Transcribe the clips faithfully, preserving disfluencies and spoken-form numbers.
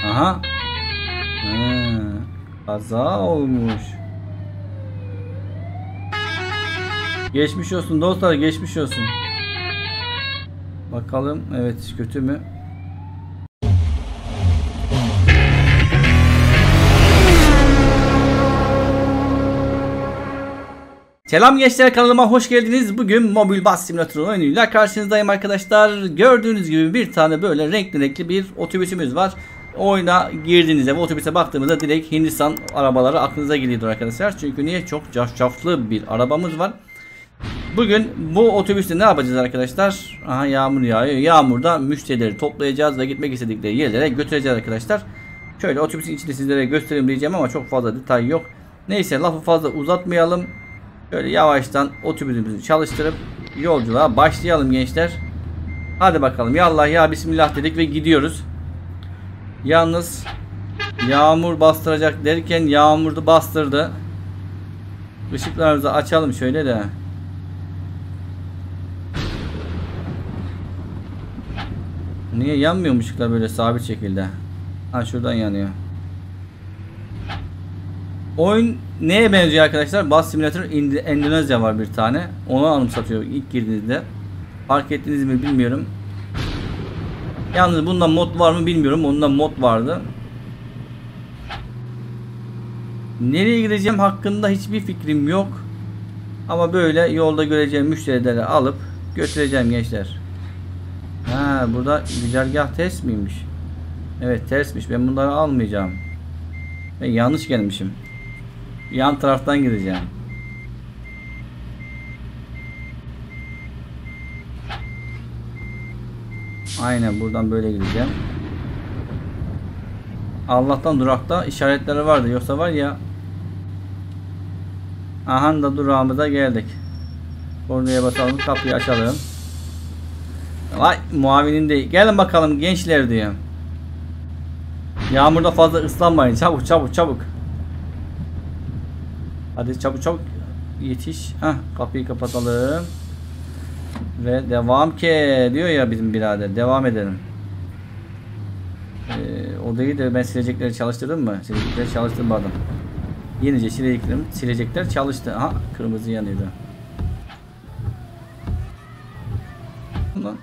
Aha. Hmm, kaza olmuş. Geçmiş olsun dostlar, geçmiş olsun. Bakalım, evet, kötü mü? Selam gençler, kanalıma hoş geldiniz. Bugün Mobil Bus Simulator oyunuyla karşınızdayım arkadaşlar. Gördüğünüz gibi bir tane böyle renkli renkli bir otobüsümüz var. Oyuna girdiğinizde ve otobüse baktığımızda direkt Hindistan arabaları aklınıza geliyor arkadaşlar. Çünkü niye? Çok cafcaflı bir arabamız var. Bugün bu otobüste ne yapacağız arkadaşlar? Aha, yağmur yağıyor. Yağmurda müşterileri toplayacağız ve gitmek istedikleri yerlere götüreceğiz arkadaşlar. Şöyle otobüsün içinde sizlere göstereyim diyeceğim ama çok fazla detay yok. Neyse, lafı fazla uzatmayalım. Şöyle yavaştan otobüsümüzü çalıştırıp yolculuğa başlayalım gençler. Hadi bakalım, ya Allah ya Bismillah dedik ve gidiyoruz. Yalnız yağmur bastıracak derken yağmurdu bastırdı. Işıklarımızı açalım şöyle de. Niye yanmıyor ışıklar böyle sabit şekilde? Ha, şuradan yanıyor. Oyun neye benziyor arkadaşlar? Bus Simulator Endonezya var bir tane. Onu anımsatıyor ilk girdiğinizde. Fark ettiniz mi bilmiyorum. Yalnız bunda mod var mı bilmiyorum. Onda mod vardı. Nereye gideceğim hakkında hiçbir fikrim yok. Ama böyle yolda göreceğim müşterileri alıp götüreceğim gençler. Ha, burada güzergah ters miymiş? Evet, tersmiş. Ben bunları almayacağım. Ben yanlış gelmişim. Yan taraftan gideceğim. Aynen, buradan böyle gideceğim. Allah'tan durakta işaretleri vardı. Yoksa var ya. Aha da durağımıza geldik. Kornaya basalım. Kapıyı açalım. Vay, muavinin değil. Gelin bakalım gençler diyor. Yağmurda fazla ıslanmayın. Çabuk çabuk çabuk. Hadi çabuk çabuk yetiş. Heh, kapıyı kapatalım. Ve devam ki diyor ya bizim birader. Devam edelim. Ee, odayı da ben silecekleri çalıştırdım mı? Silecekleri çalıştırmadım. Yenice sileceklerim, silecekler çalıştı. Aha, kırmızı yanıyordu. Lan.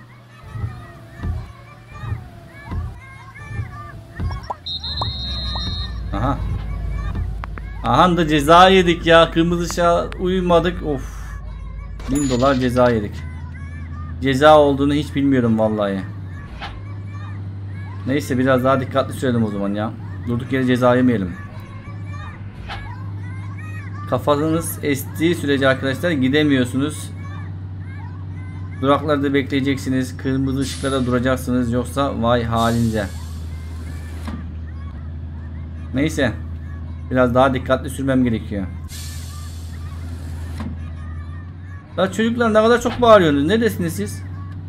Aha. Aha da ceza yedik ya. Kırmızı ışığa uymadık. Of. bin dolar ceza yedik. Ceza olduğunu hiç bilmiyorum vallahi. Neyse, biraz daha dikkatli sürelim o zaman ya. Durduk yere ceza yemeyelim. Kafanız estiği sürece arkadaşlar gidemiyorsunuz. Duraklarda bekleyeceksiniz. Kırmızı ışıklarda duracaksınız. Yoksa vay halinize. Neyse. Biraz daha dikkatli sürmem gerekiyor. Ya çocuklar, ne kadar çok bağırıyorsunuz. Neredesiniz siz?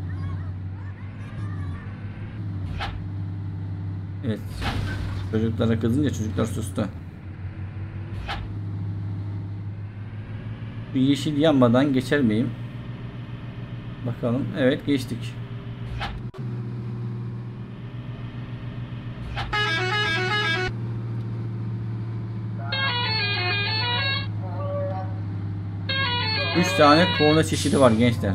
Evet. Çocuklara kızınca çocuklar sustu. Bir yeşil yanmadan geçer miyim? Bakalım. Evet, geçtik. Üç tane korna çeşidi var gençler.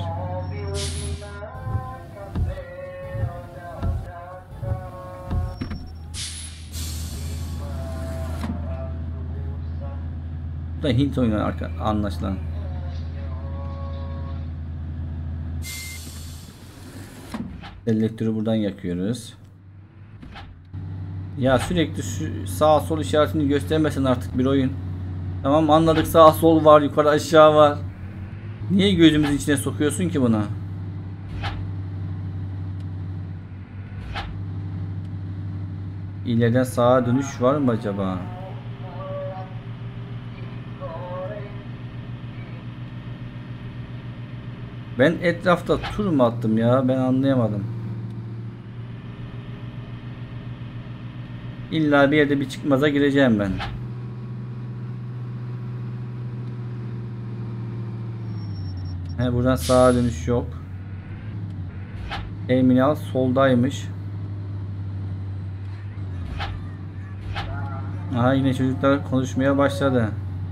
Bu da Hint oyunu anlaşılan. Selektörü buradan yakıyoruz. Ya sürekli şu sağ sol işaretini göstermesin artık bir oyun. Tamam, anladık, sağ sol var, yukarı aşağı var. Niye gözümüzün içine sokuyorsun ki buna? İleriden sağa dönüş var mı acaba? Ben etrafta tur mu attım ya? Ben anlayamadım. İlla bir yerde bir çıkmaza gireceğim ben. He, buradan sağa dönüş yok. Terminal soldaymış. Aha, yine çocuklar konuşmaya başladı.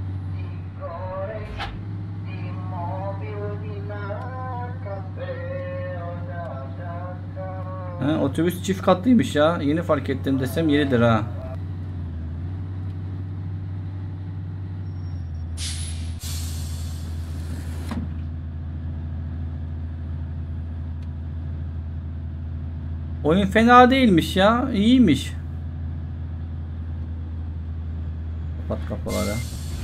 Ha, otobüs çift katlıymış ya. Yeni fark ettim desem yeridir ha. Oyun fena değilmiş ya. İyiymiş. Kapat kapıları.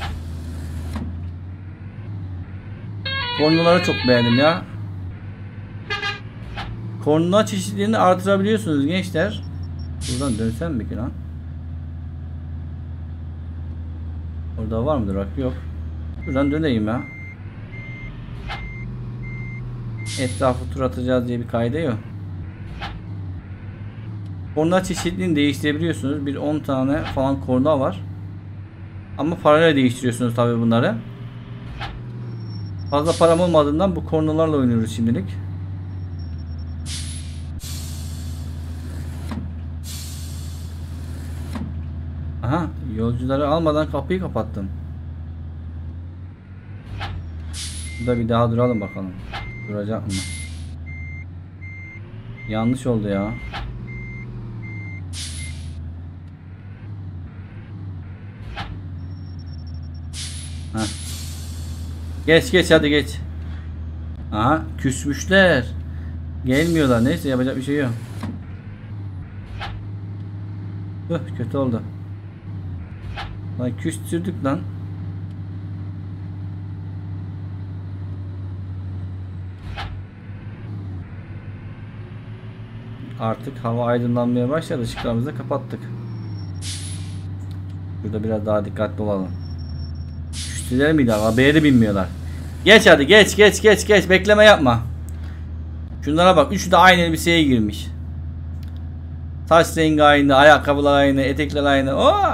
Kornaları çok beğendim ya. Korna çeşitlerini artırabiliyorsunuz gençler. Buradan dönsem mi ki lan? Orada var mıdır? Bak yok. Buradan döneyim ya. Etrafı tur atacağız diye bir kayda yok. Korna çeşitliliğini değiştirebiliyorsunuz. Bir on tane falan korna var. Ama parayla değiştiriyorsunuz tabi bunları. Fazla param olmadığından bu kornalarla oynuyoruz şimdilik. Aha, yolcuları almadan kapıyı kapattım. Burada bir daha duralım bakalım. Duracak mı? Yanlış oldu ya. Heh. Geç geç hadi geç. Aha, küsmüşler. Gelmiyorlar. Neyse, yapacak bir şey yok. Hıh, kötü oldu. Lan küstürdük lan. Artık hava aydınlanmaya başladı. Işıklarımızı da kapattık. Burada biraz daha dikkatli olalım. Küstüler miydi? Arabaya da binmiyorlar. Geç hadi geç geç geç geç. Bekleme yapma. Şunlara bak. Üçü de aynı elbiseye girmiş. Saç rengi aynı. Ayakkabılar aynı. Etekler aynı. Oo!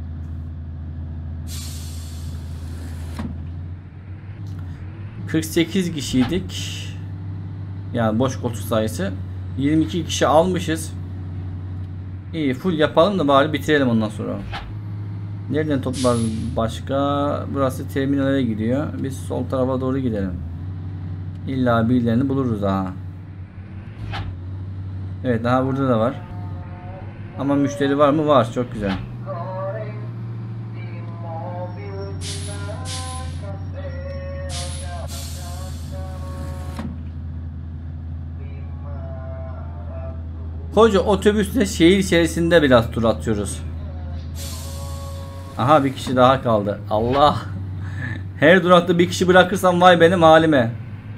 kırk sekiz kişiydik. Yani boş koltuk sayısı. yirmi iki kişi almışız. İyi, full yapalım da bari bitirelim ondan sonra. Nereden toplarız başka? Burası terminale gidiyor. Biz sol tarafa doğru gidelim. İlla birilerini buluruz ha. Evet, daha burada da var. Ama müşteri var mı? Var. Çok güzel. Koca otobüsle şehir içerisinde biraz tur atıyoruz. Aha, bir kişi daha kaldı. Allah. Her durakta bir kişi bırakırsam vay benim halime.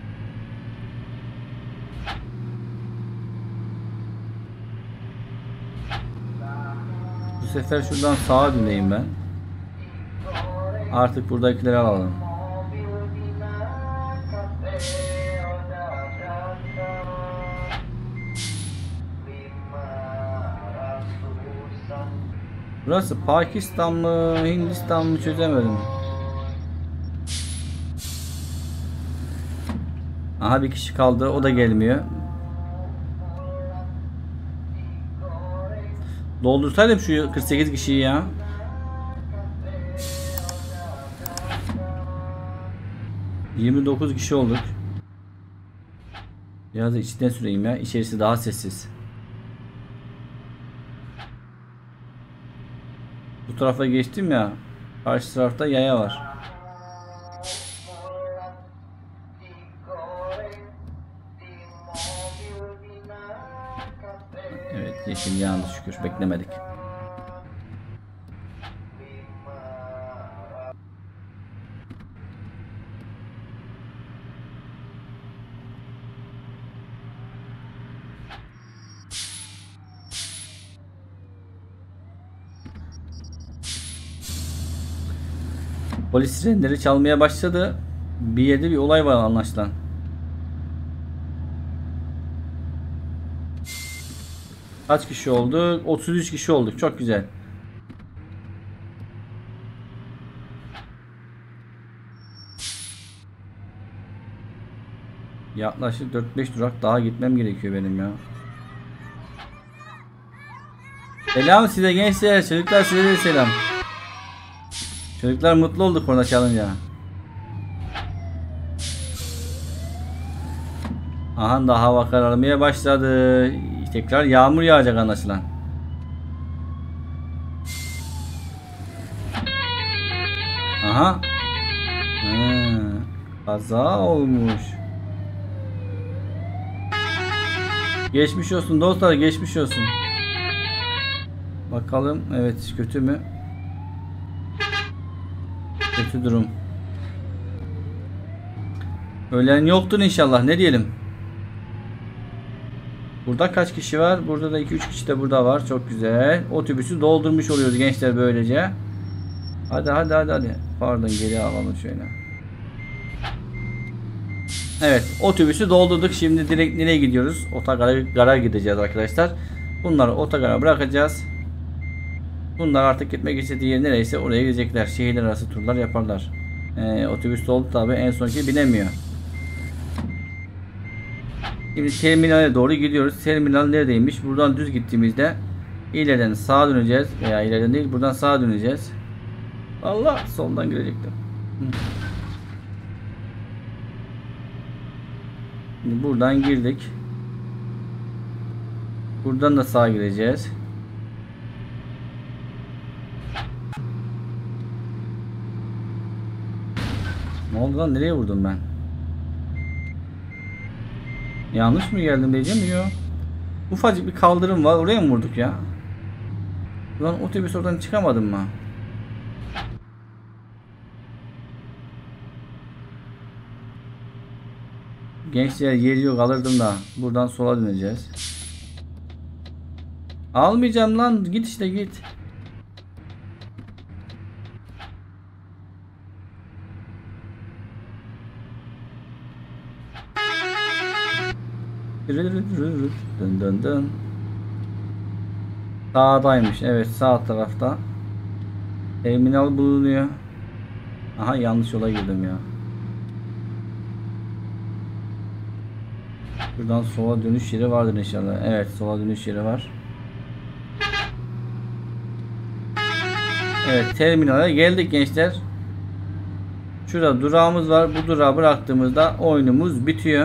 Bu sefer şuradan sağa döneyim ben. Artık buradakileri alalım. Burası Pakistan mı, Hindistan mı çözemedim. Aha, bir kişi kaldı, o da gelmiyor. Doldursaydım şu kırk sekiz kişiyi ya. yirmi dokuz kişi olduk. Biraz da içten süreyim ya. İçerisi daha sessiz. Bu tarafa geçtim ya. Karşı tarafta yaya var. Evet, yeşil yandı şükür. Beklemedik. Polis sirenleri çalmaya başladı. Bir yerde bir olay var anlaşılan. Kaç kişi olduk? otuz üç kişi olduk. Çok güzel. Yaklaşık dört beş durak daha gitmem gerekiyor benim ya. Selam size gençler. Çocuklar size de selam. Çocuklar mutlu olduk korna çalınca. Aha da hava kararmaya başladı. Tekrar yağmur yağacak anlaşılan. Aha. Hmm, kaza olmuş. Geçmiş olsun dostlar, geçmiş olsun. Bakalım, evet kötü mü? Kötü durum. Ölen yoktur inşallah, ne diyelim. Burada kaç kişi var? Burada da iki üç kişi de burada var. Çok güzel. Otobüsü doldurmuş oluyoruz gençler böylece. Hadi hadi hadi hadi. Pardon, geri alalım şöyle. Evet, otobüsü doldurduk. Şimdi direkt nereye gidiyoruz? Otogara gara gideceğiz arkadaşlar. Bunları otogara bırakacağız. Bunlar artık gitmek istediği yer nereyse oraya gidecekler. Şehirler arası turlar yaparlar. Ee, otobüs doldu tabi, en sonki binemiyor. Şimdi terminale doğru gidiyoruz. Terminal neredeymiş? Buradan düz gittiğimizde ileriden sağa döneceğiz. Veya ileriden değil, buradan sağa döneceğiz. Allah, soldan girecektim. Şimdi buradan girdik. Buradan da sağa gireceğiz. Ne oldu lan? Nereye vurdum ben? Yanlış mı geldim diyeceğim, yok. Ufacık bir kaldırım var. Oraya mı vurduk ya? Lan otobüs oradan çıkamadım mı? Gençler yeri yok, alırdım da. Buradan sola döneceğiz. Almayacağım lan. Git işte, git. Dın dın dın. Sağdaymış. Evet, sağ tarafta. Terminal bulunuyor. Aha, yanlış yola girdim ya. Buradan sola dönüş yeri vardır inşallah. Evet, sola dönüş yeri var. Evet, terminale geldik gençler. Şurada durağımız var. Bu durağı bıraktığımızda oyunumuz bitiyor.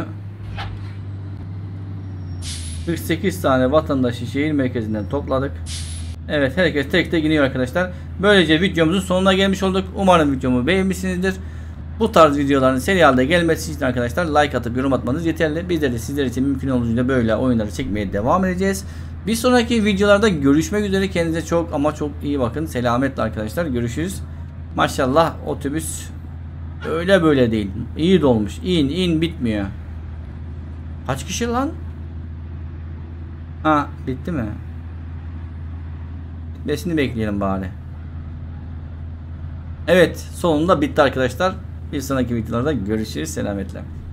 kırk sekiz tane vatandaşı şehir merkezinden topladık. Evet, herkes tek tek iniyor arkadaşlar. Böylece videomuzun sonuna gelmiş olduk. Umarım videomu beğenmişsinizdir. Bu tarz videoların seri halde gelmesi için arkadaşlar like atıp yorum atmanız yeterli. Bizler de sizler için mümkün olduğunca böyle oyunları çekmeye devam edeceğiz. Bir sonraki videolarda görüşmek üzere. Kendinize çok ama çok iyi bakın. Selametle arkadaşlar. Görüşürüz. Maşallah otobüs öyle böyle değil. İyi dolmuş. İn in bitmiyor. Kaç kişi lan? Ha, bitti mi? Bitmesini bekleyelim bari. Evet, sonunda bitti arkadaşlar. Bir sonraki videolarda görüşürüz. Selametle.